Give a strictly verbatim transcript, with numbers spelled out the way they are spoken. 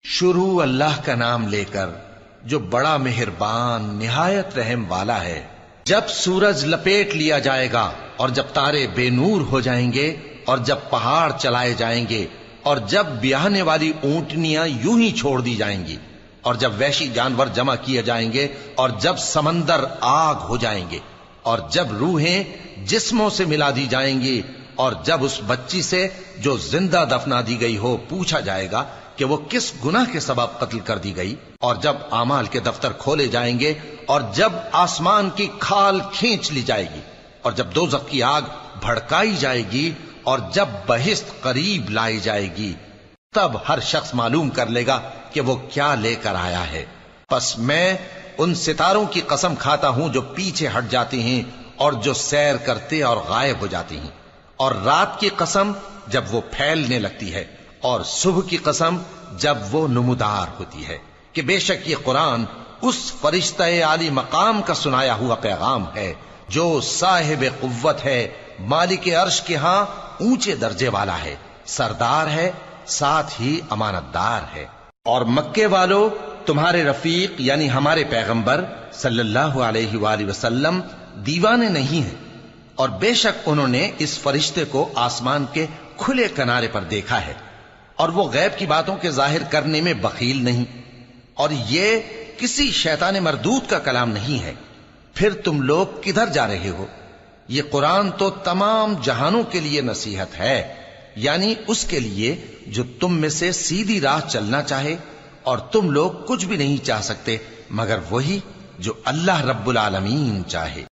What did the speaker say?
شروع اللہ کا نام لے کر جو بڑا مہربان نہایت رحم والا ہے۔ جب سورج لپیٹ لیا جائے گا اور جب تارے بے نور ہو جائیں گے اور جب پہاڑ چلائے جائیں گے اور جب بیاہنے والی اونٹنیاں یوں ہی چھوڑ دی جائیں گی اور جب وحشی جانور جمع کیے جائیں گے اور جب سمندر آگ ہو جائیں گے اور جب روحیں جسموں سے ملا دی جائیں گی اور جب اس بچی سے جو زندہ دفنا دی گئی ہو پوچھا جائے گا کہ وہ کس گناہ کے سبب قتل کر دی گئی، اور جب اعمال کے دفتر کھولے جائیں گے اور جب آسمان کی کھال کھینچ لی جائے گی اور جب دوزخ کی آگ بھڑکائی جائے گی اور جب بہشت قریب لائی جائے گی، تب ہر شخص معلوم کر لے گا کہ وہ کیا لے کر آیا ہے۔ پس میں ان ستاروں کی قسم کھاتا ہوں جو پیچھے ہٹ جاتی ہیں اور جو سیر کرتے اور غائب ہو جاتی ہیں، اور رات کی قسم جب وہ پھیلنے لگتی ہے، اور صبح کی قسم جب وہ نمودار ہوتی ہے، کہ بے شک یہ قرآن اس فرشتہ عالی مقام کا سنایا ہوا پیغام ہے جو صاحب قوت ہے، مالک عرش کے ہاں اونچے درجے والا ہے، سردار ہے، ساتھ ہی امانت دار ہے۔ اور مکے والو، تمہارے رفیق یعنی ہمارے پیغمبر صلی اللہ علیہ وآلہ وسلم دیوانے نہیں ہیں، اور بے شک انہوں نے اس فرشتے کو آسمان کے کھلے کنارے پر دیکھا ہے، اور وہ غیب کی باتوں کے ظاہر کرنے میں بخیل نہیں، اور یہ کسی شیطان مردود کا کلام نہیں ہے۔ پھر تم لوگ کدھر جا رہے ہو؟ یہ قرآن تو تمام جہانوں کے لیے نصیحت ہے، یعنی اس کے لیے جو تم میں سے سیدھی راہ چلنا چاہے، اور تم لوگ کچھ بھی نہیں چاہ سکتے مگر وہی جو اللہ رب العالمین چاہے۔